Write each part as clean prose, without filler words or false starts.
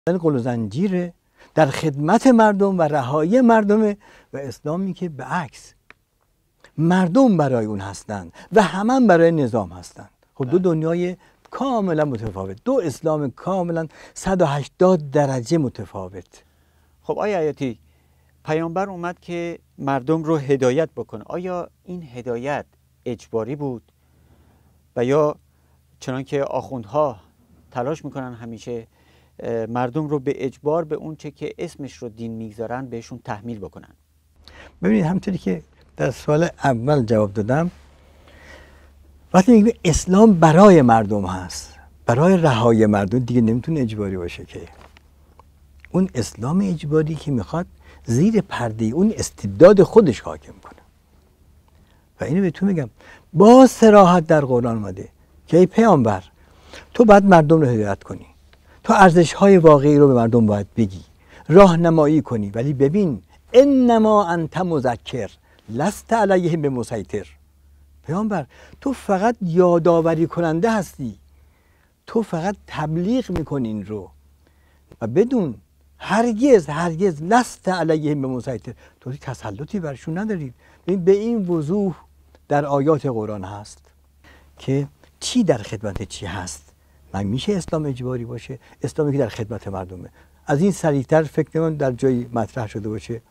قل و زنجیره، در خدمت مردم و رهایی مردمه، و اسلامی که به عکس مردم برای اون هستند و همه برای نظام هستند. خب دو دنیای کاملا متفاوت، دو اسلام کاملا 180 درجه متفاوت. خب آقای حیاتی، پیامبر اومد که مردم رو هدایت بکنه. آیا این هدایت اجباری بود و یا چنان که آخوندها تلاش میکنن همیشه مردم رو به اجبار به اون چه که اسمش رو دین میگذارن بهشون تحمیل بکنن؟ ببینید همونطوری که در سوال اول جواب دادم، وقتی میگیم اسلام برای مردم هست، برای رهایی مردم، دیگه نمیتونه اجباری باشه. که اون اسلام اجباری که میخواد زیر پرده اون استبداد خودش حاکم کنه. و اینو بهتون میگم با صراحت در قرآن اومده که ای پیامبر، تو باید مردم رو هدایت کنی، تو ارزش‌های واقعی رو به مردم باید بگی، راهنمایی کنی، ولی ببین انما انت مذکر لست علیهم بمسیطر. پیامبر تو فقط یادآوری کننده هستی، تو فقط تبلیغ میکنی این رو، و بدون هرگز لست علیهم بمسیطر، تو تسلطی برشون ندارید. به این وضوح در آیات قرآن هست که چی در خدمت چی هست. من میشه اسلام اجباری باشه؟ اسلامی که در خدمت مردمه. از این سریعتر فکر نمی‌کنم در جایی مطرح شده باشه.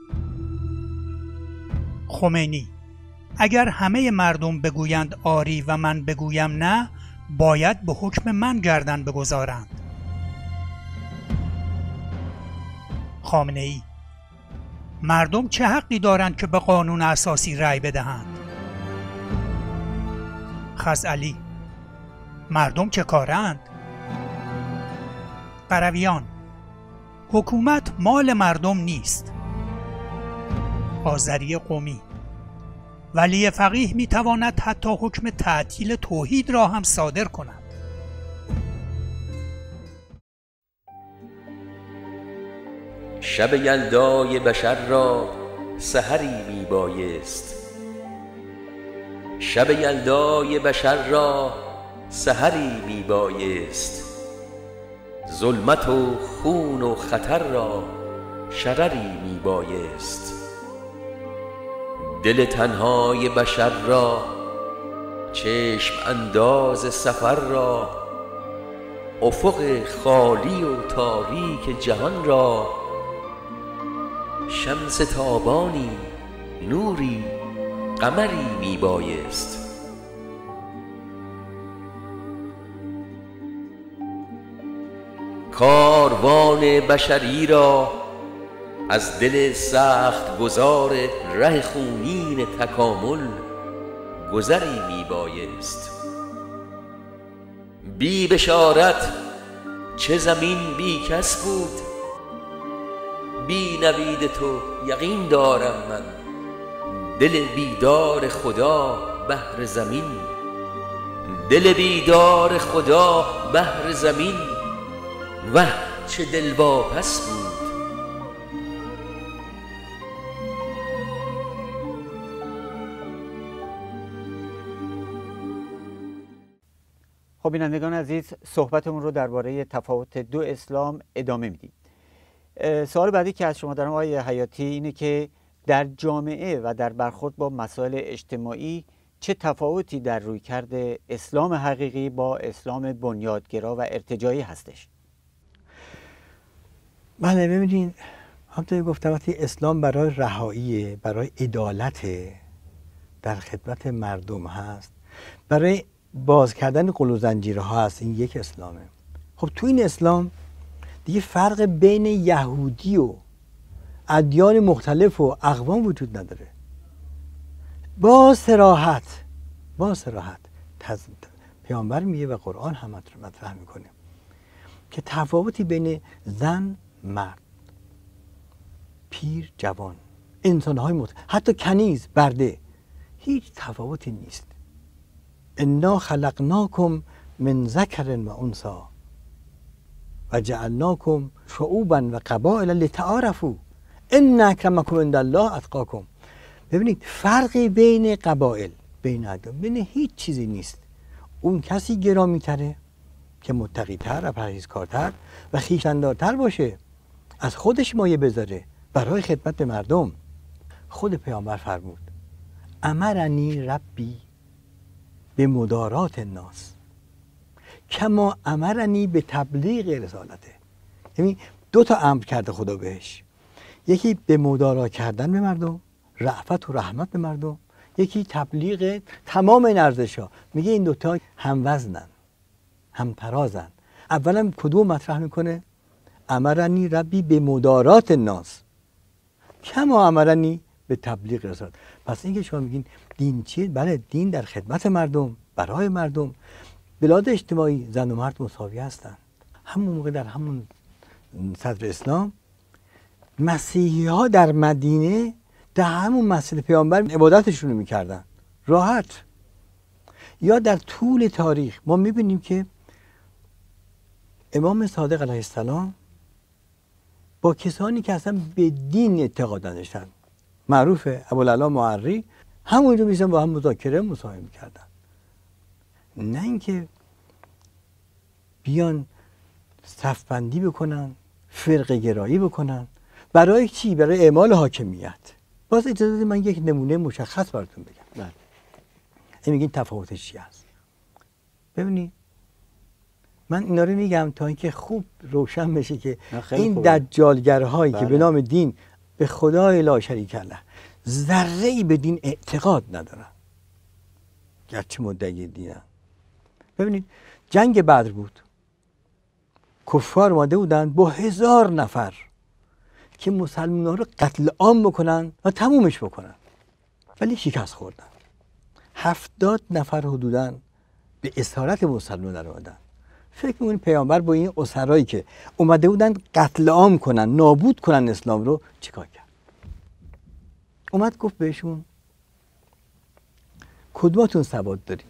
خمینی: اگر همه مردم بگویند آری و من بگویم نه، باید به حکم من گردن بگذارند. خامنه‌ای: مردم چه حقی دارند که به قانون اساسی رأی بدهند؟ خزعلی: مردم چه کارند؟ قرویان: حکومت مال مردم نیست. آذری قمی: ولی فقیه میتواند حتی حکم تعطیل توحید را هم صادر کند. شب یلدای بشر را سحری می بایست، شب یلدای بشر را سحری می بایست، ظلمت و خون و خطر را شرری می بایست. دل تنهای بشر را، چشم انداز سفر را، افق خالی و تاریک جهان را، شمس تابانی، نوری، قمری می بایست. کاروان بشری را از دل سخت گذار ره خونین تکامل گذری می بایست. بی بشارت چه زمین بی کس بود، بی نوید تو یقین دارم من، دل بیدار خدا بهر زمین، دل بیدار خدا بهر زمین، وه چه دل واپس بود. خب بینندگان عزیز، صحبتمون رو درباره تفاوت دو اسلام ادامه میدیم. سوال بعدی که از شما دارم آقای حیاتی اینه که در جامعه و در برخورد با مسائل اجتماعی چه تفاوتی در رویکرد اسلام حقیقی با اسلام بنیادگرا و ارتجاعی هستش؟ بله ببینید، همونطور گفتم وقتی اسلام برای رهایی، برای عدالت، در خدمت مردم هست، برای باز کردن قل و زنجیرها هست، این یک اسلامه. خب تو این اسلام دیگه فرق بین یهودی و ادیان مختلف و اقوام وجود نداره. با صراحت پیامبر میگه و قرآن هم مطرح میکنه که تفاوتی بین زن، مرد، پیر، جوان، انسانهای مختلف، حتی کنیز، برده، هیچ تفاوتی نیست. انا خلقناکم من ذکر و انثی و جعلناکم شعوبا و قبائل لتعارفوا ان اکرمکم عند الله اتقاکم. ببینید فرقی بین قبایل، بین ادیان، بین هیچ چیزی نیست. اون کسی گرامی تره که متقی‌تر و پرهیزکارتر و خویشتن‌دارتر باشه، از خودش مایه بذاره برای خدمت به مردم. خود پیامبر فرمود امرنی ربی به مدارات الناس کما امرنی به تبلیغ رسالته. یعنی 2 تا امر کرده خدا بهش، یکی به مدارا کردن به مردم، رأفت و رحمت به مردم، یکی تبلیغ تمام این ارزش‌ها. میگه این 2 تا هم وزنن، هم ترازن. اولا کدوم مطرح میکنه؟ امرنی ربی به مدارات الناس کما امرنی به تبلیغ رسالت. پس اینکه شما میگین دین چیه؟ بله، دین در خدمت مردم، برای مردم. بلاد اجتماعی زن و مرد مساوی هستند. همون موقع در همون صدر اسلام مسیحی ها در مدینه در همون مسجد پیامبر عبادتشون رو میکردن راحت. یا در طول تاریخ ما میبینیم که امام صادق علیه السلام با کسانی که اصلا به دین اعتقاد نداشتن، معروفه ابوالعلا معری، همونجا میشن با هم مذاکره مصاحبه میکردن. نه اینکه بیان صفبندی بکنن، فرقه گرایی بکنن. برای چی؟ برای اعمال حاکمیت. باز اجازه بدید من یک نمونه مشخص براتون بگم. بله. این میگین تفاوتش چی هست؟ ببینید من اینا رو میگم تا اینکه خوب روشن بشه که این دجالگرهایی که به نام دین به خدای لا شریک له ذره‌ای به دین اعتقاد ندارن، گرچه مدعی دینن. ببینید جنگ بدر بود، کفار اومده بودن با 1000 نفر که مسلمان‌ها رو قتل عام بکنن و تمومش بکنن، ولی شکست خوردن. 70 نفر حدوداً به اسارت مسلمان در اومدن. فکر می‌کنید پیامبر با این اسرایی که اومده بودن قتل عام کنن، نابود کنن اسلام رو، چیکار کرد؟ اومد گفت بهشون کدوماتون سواد دارین؟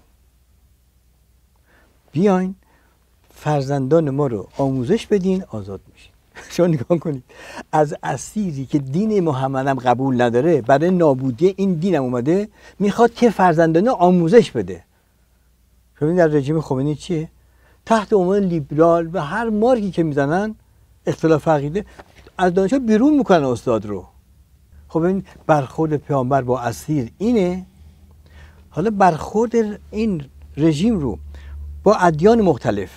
بیاین فرزندان ما رو آموزش بدین، آزاد میشین. شما نگاه کنید، از اسیری که دین محمد هم قبول نداره برای نابودی این دینم اومده میخواد که فرزندان آموزش بده. ببینید در رژیم خمینی چیه؟ تحت عنوان لیبرال و هر مارکی که میزنن اختلاف عقیده از دانشگاه بیرون میکنن استاد رو. خب این برخورد پیامبر با اسیر اینه. حالا برخورد این رژیم رو با ادیان مختلف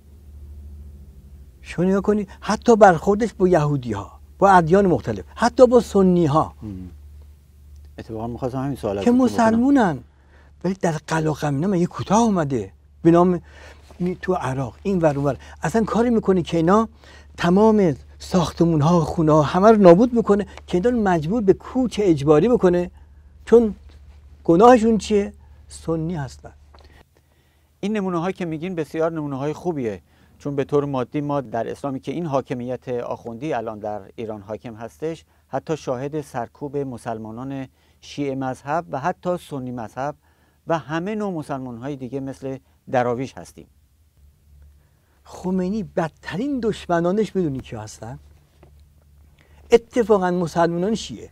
شما نگاه کنید، حتی برخوردش با یهودی ها، با ادیان مختلف، حتی با سنی ها. اتفاقا می‌خواستم همین سوال که مسلمونن ولی در قلاقم یه کوتاه اومده به نام تو عراق این ور اون ور اصلا کاری میکنه که اینا تمام ساختمون ها، خونه ها همه رو نابود میکنه که اینا مجبور به کوچ اجباری بکنه. چون گناهشون چیه؟ سنی هستن. این نمونه هایی که میگین بسیار نمونه های خوبیه، چون به طور مادی ما در اسلامی که این حاکمیت آخوندی الان در ایران حاکم هستش، حتی شاهد سرکوب مسلمانان شیعه مذهب و حتی سنی مذهب و همه نوع مسلمان های دیگه مثل دراویش هستیم. خمینی بدترین دشمنانش میدونی کی هستن؟ اتفاقا مسلمانان شیعه.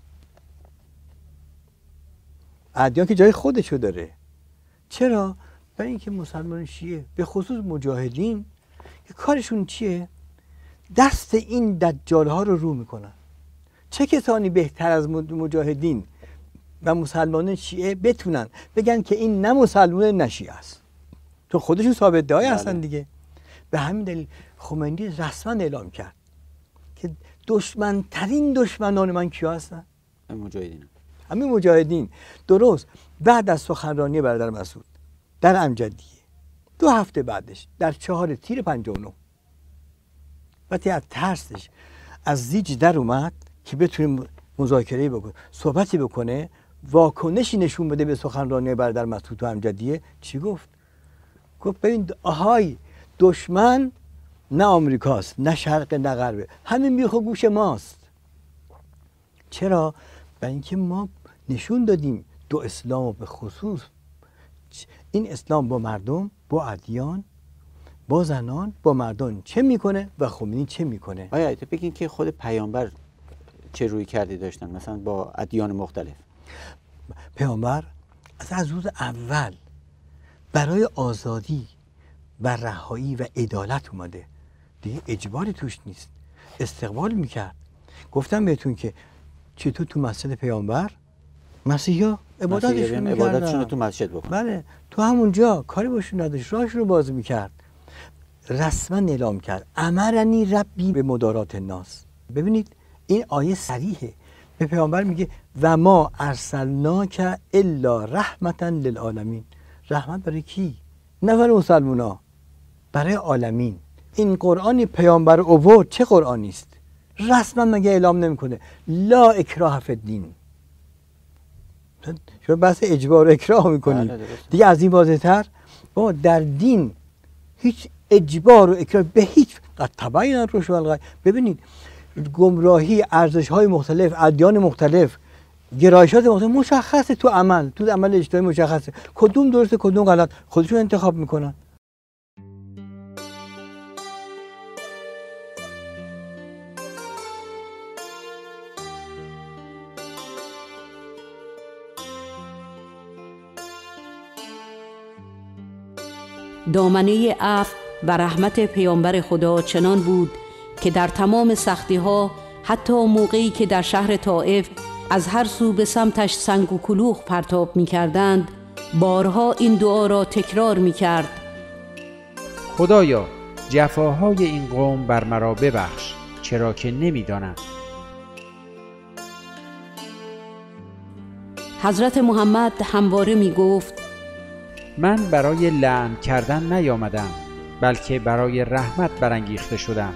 ادیان که جای خودشو داره. چرا؟ برای اینکه مسلمان شیعه به خصوص مجاهدین که کارشون چیه؟ دست این دجال ها رو میکنن. چه کسانی بهتر از مجاهدین و مسلمان شیعه بتونن بگن که این نه مسلمان نه شیعه است؟ تو خودشون ثابت ادعای هستن دیگه. به همین دلیل خمینی رسما اعلام کرد که دشمنترین دشمنان من کیا هستن؟ مجاهدین. همین مجاهدین. درست بعد از سخنرانی برادر مسعود در امجدیه 2 هفته بعدش در 4 تیر 59 وقتی از ترسش از زیج در اومد که بتونه مذاکره بکنه، صحبتی بکنه، واکنشی نشون بده به سخنرانی برادر مسعود تو امجدیه، چی گفت؟ گفت ببین آهای دشمن نه آمریکاست نه شرق نه غربه، همین بیخ و گوش ماست. چرا؟ برای اینکه ما نشون دادیم 2 اسلام به خصوص این اسلام با مردم، با ادیان، با زنان، با مردان چه میکنه و خمینی چه میکنه. آیا تو بگین که خود پیامبر چه روی کردی داشتن مثلا با ادیان مختلف؟ پیامبر از روز اول برای آزادی و رهایی و عدالت اومده، دیگه اجباری توش نیست، استقبال میکرد. گفتم بهتون که چطور تو مسجد پیامبر مسیحا عبادتشون رو تو مسجد بکنن. بله، تو همونجا کاری باشون نداشت، راهش رو باز میکرد. رسما اعلام کرد امرنی ربی به مدارات الناس. ببینید این آیه صریحه، به پیامبر میگه و ما ارسلناک الا رحمتا للعالمین. رحمت برای کی؟ نه برای مسلمونا، برای عالمین. این قرآنی پیامبر آورد چه قرآنی است؟ رسما مگه اعلام نمیکنه لا اکراه فی الدین؟ شما بحث اجبار و اکراه میکنید دیگه، از این واضح‌تر با در دین هیچ اجبار و اکراه به هیچ قد تبین الرشد و الغی. ببینید گمراهی، ارزش‌های مختلف، ادیان مختلف، گرایشات مختلف مشخصه، تو عمل اجتماعی مشخصه، کدوم درسته کدوم غلط، خودشون انتخاب میکنن. دامنه عفو و رحمت پیامبر خدا چنان بود که در تمام سختی ها، حتی موقعی که در شهر طائف از هر سو به سمتش سنگ و کلوخ پرتاب می کردند، بارها این دعا را تکرار می کرد: خدایا جفاهای این قوم بر مرا ببخش، چرا که نمی دانند. حضرت محمد همواره می گفت: من برای لعن کردن نیامدم، بلکه برای رحمت برانگیخته شدم.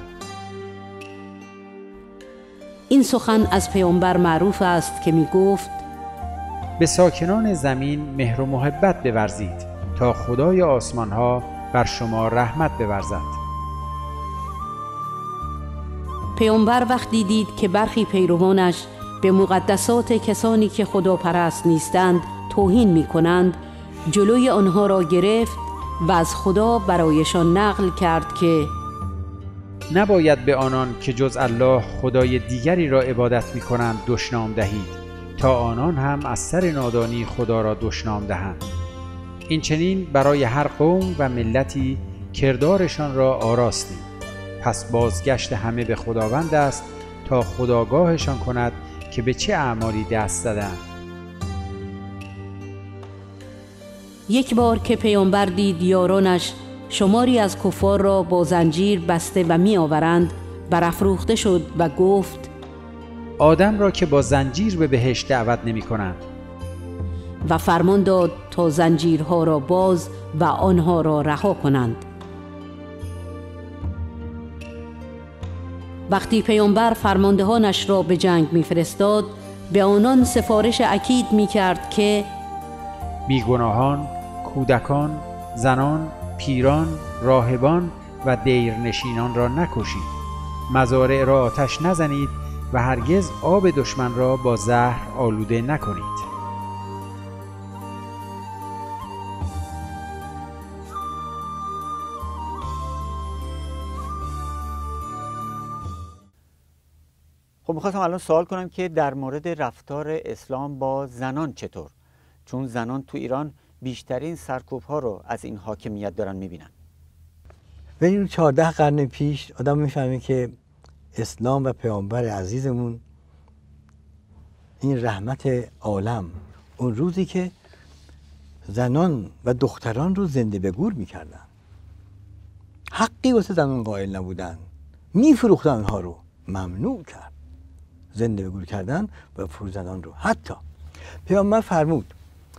این سخن از پیامبر معروف است که می گفت: به ساکنان زمین مهر و محبت بورزید تا خدای آسمان ها بر شما رحمت بورزد. پیامبر وقتی دید که برخی پیروانش به مقدسات کسانی که خداپرست نیستند توهین می کنند، جلوی آنها را گرفت و از خدا برایشان نقل کرد که نباید به آنان که جز الله خدای دیگری را عبادت می کنند دشنام دهید تا آنان هم از سر نادانی خدا را دشنام دهند. این چنین برای هر قوم و ملتی کردارشان را آراستیم، پس بازگشت همه به خداوند است تا خداگاهشان کند که به چه اعمالی دست زدند. یک بار که پیامبر دید یارانش شماری از کفار را با زنجیر بسته و می آورند، برافروخته شد و گفت: آدم را که با زنجیر به بهشت دعوت نمی کنند. و فرمان داد تا زنجیرها را باز و آنها را رها کنند. وقتی پیامبر فرماندهانش را به جنگ می فرستاد، به آنان سفارش اکید می کرد که بیگناهان، کودکان، زنان، پیران، راهبان و دیرنشینان را نکشید، مزارع را آتش نزنید و هرگز آب دشمن را با زهر آلوده نکنید. خب می‌خواستم الان سوال کنم که در مورد رفتار اسلام با زنان چطور؟ چون زنان تو ایران بیشترین سرکوب‌ها رو از این حاکمیت دارن می‌بینن. ببینید 14 قرن پیش آدم میفهمه که اسلام و پیامبر عزیزمون این رحمت عالم، اون روزی که زنان و دختران رو زنده به گور میکردن، حقی واسه زنان قائل نبودن، میفروختن اونها رو، ممنوع کرد زنده به گور کردن و فروزنان رو. حتی پیامبر فرمود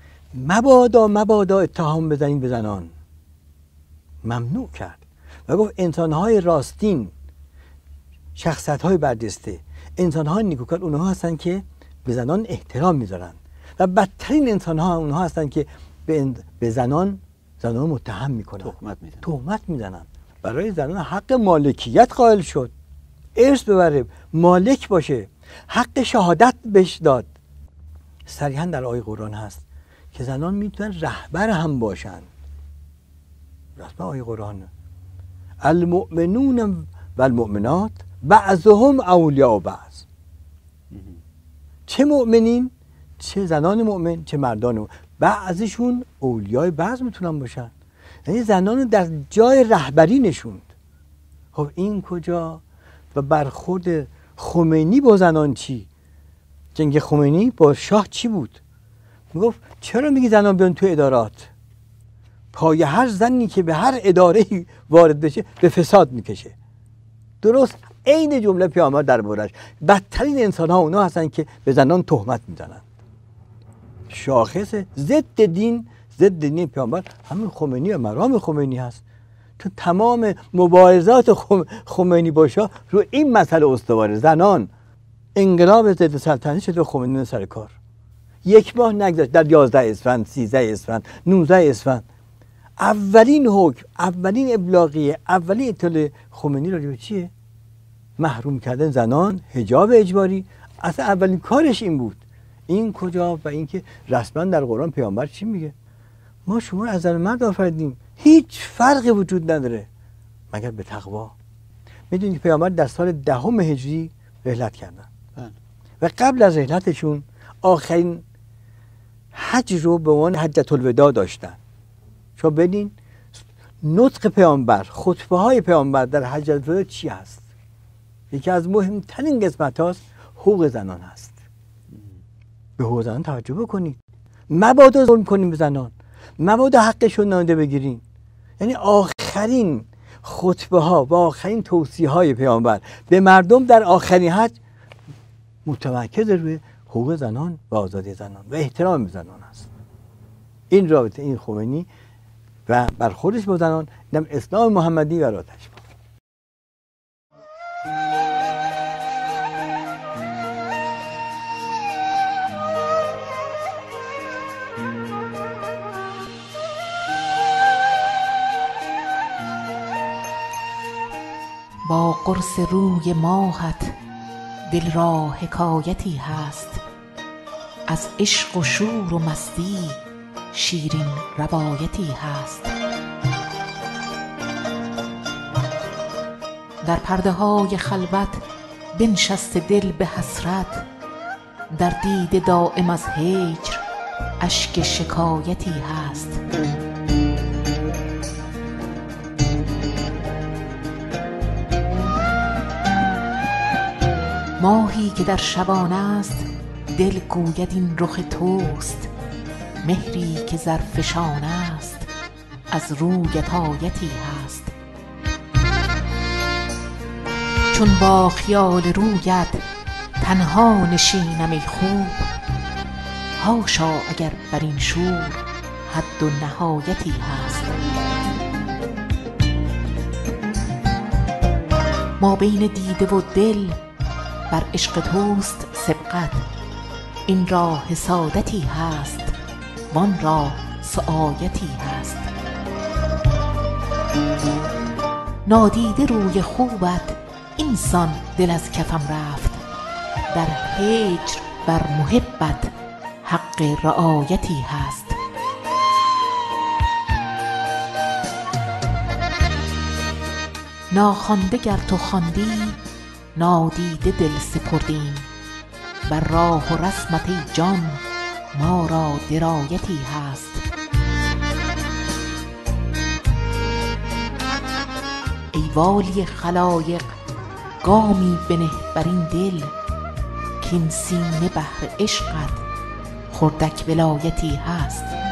مبادا اتهام بزنید به زنان، ممنوع کرد و گفت انسان‌های راستین، شخصیت‌های برجسته، انسان‌های نیکوکار اونها هستن که به زنان احترام میذارن و بدترین انسان‌ها اونها هستن که به زنان متهم میکنن، تهمت میزنن. برای زنان حق مالکیت قائل شد، ارث ببره، مالک باشه، حق شهادت بهش داد. صریحاً در آیه قرآن هست که زنان میتونن رهبر هم باشن. رسما آیه قرآن المؤمنون و المؤمنات بعضهم اولیاء بعض. چه مؤمنین، چه زنان مؤمن، چه مردان مؤمن، بعضشون اولیای بعض میتونن باشن. یعنی زنان رو در جای رهبری نشوند. خب این کجا؟ و برخورد خمینی با زنان چی؟ جنگ خمینی با شاه چی بود؟ میگفت چرا میگی زنان بیان تو ادارات؟ پای هر زنی که به هر اداره‌ای وارد بشه به فساد میکشه. درست عین جمله پیامبر دربارش. بدترین انسان ها اونا هستن که به زنان تهمت میزنن. شاخص ضد دین پیامبر همین خمینی و مرام خمینی هست. تو تمام مبارزات خمینی با شاه رو این مسئله استواره. زنان انقلاب ضد سلطنتی شد و خمینی سر کار. یک ماه نگذشت در 11 اسفند، 13 اسفند، 19 اسفند اولین حکم، اولین ابلاغیه، اولین اطلاع خمینی راجع به چیه؟ محروم کردن زنان، حجاب اجباری. اصلا اولین کارش این بود. این کجا؟ و اینکه رسما در قرآن پیامبر چی میگه؟ ما شما از زن مرد آفریدیم، هیچ فرقی وجود نداره مگر به تقوا. میدونید که پیامبر در سال 10 هجری رحلت کردن و قبل از رحلتشون آخرین حج رو به عنوان حجة الوداع داشتن. شما ببین نطق پیامبر، خطبه های پیامبر در حجة الوداع چی هست؟ یکی از مهمترین قسمت هاست حقوق زنان هست. به حقوق زنان توجه بکنید، مبادا ظلم کنیم به زنان، مبادا حقشون نادیده بگیرین. یعنی آخرین خطبه ها و آخرین توصیه های پیامبر به مردم در آخرین حج متمرکز روی حقوق زنان و آزادی زنان و احترام به زنان است. این رابطه این خمینی و برخوردش با زنان نم اسلام محمدی و راتش بود. با قرص روی ماهت دل را حکایتی هست، از عشق و شور و مستی شیرین روایتی هست. در پرده های خلوت بنشسته دل به حسرت، در دید دائم از هجر اشک شکایتی هست. ماهی که در شبانه است دل گوید این رخ توست، مهری که زرفشان است از رویت آیتی هست. چون با خیال رویت تنها نشینم ای خوب، هاشا اگر بر این شور حد و نهایتی هست. ما بین دیده و دل بر عشق توست سبقت، این را حسادتی هست وان را سعایتی هست. نادیده روی خوبت اینسان دل از کفم رفت، در هجر بر محبت حق رعایتی هست. ناخوانده گر تو خواندی نادیده دل سپردیم، بر راه و رسمت ای جان ما را درایتی هست. ای والی خلایق گامی بنه بر این دل، کین سینه بهر عشقت خردک ولایتی هست.